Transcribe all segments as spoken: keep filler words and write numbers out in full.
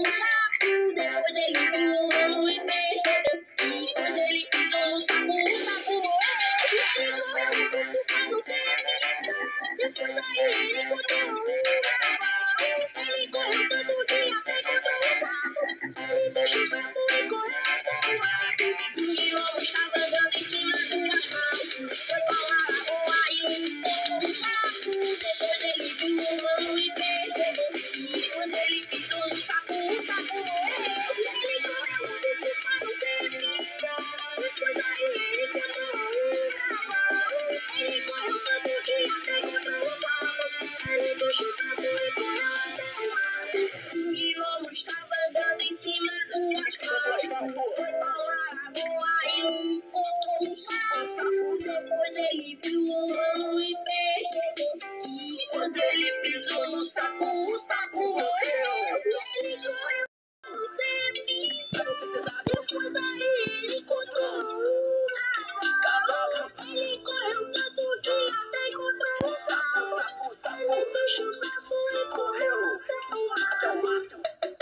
um saco. Depois ele viu um rolo e percebeu que quando ele pisou no saco, o saco morreu. Ele correu muito pra não ser amiga. Depois aí ele encontrou um cavalo. Ele correu todo dia até encontrar um saco. Ele deixou o saco e correu até o mato. E logo estava andando em cima do asfalto. Foi pra uma lagoa e encontrou um saco. Depois ele viu um rolo e percebeu que quando ele pisou no saco, o saco morreu. Ele correu muito pra não ser amiga. Depois aí ele encontrou um cavalo. Ele correu todo dia até encontrar um saco. Ele deixou o saco e correu até o mato. E logo estava andando em cima do asfalto. Foi pra uma lagoa e encontrou um saco. Depois ele viu um rolo e percebeu que quando ele pisou no saco, o saco morreu. Ele correu não ser amigo. Depois aí ele encontrou um cavalo. Ele correu todo dia até encontrar um saco. Ele deixou o saco e correu até o mato.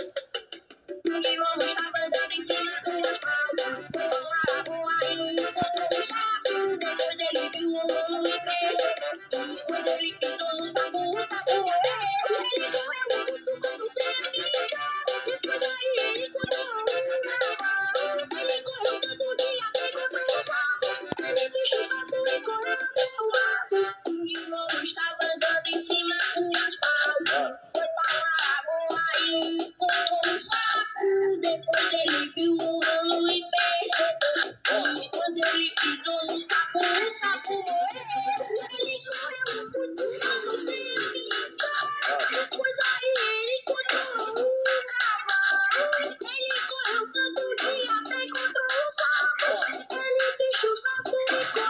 E logo estava andando em cima do asfalto. Foi pra uma lagoa e encontrou um saco. Depois ele viu um rolo e percebeu que quando ele pisou no saco, o saco morreu. Ele correu muito pra não ser amiga. Depois aí ele encontrou um cavalo. Ele correu todo dia até encontrar um saco. Ele deixou o saco e correu até o mato. E logo estava andando em cima do asfalto. Foi pra uma lagoa e encontrou um saco. Depois ele viu um rolo e percebeu que quando ele pisou no saco, o saco morreu. Ele correu muito pra não ser amiga. Depois aí ele encontrou um cavalo. Ele correu todo dia até encontrar um saco. Ele deixou o saco e correu.